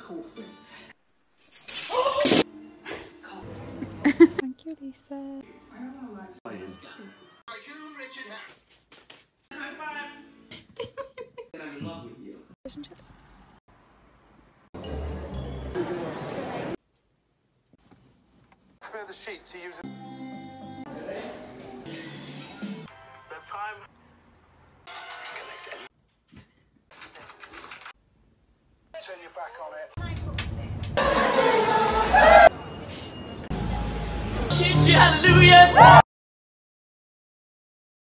cool thing. Thank you, Lisa. Fish and chips. Prefer the sheet to use the time. Turn your back on it. Hallelujah!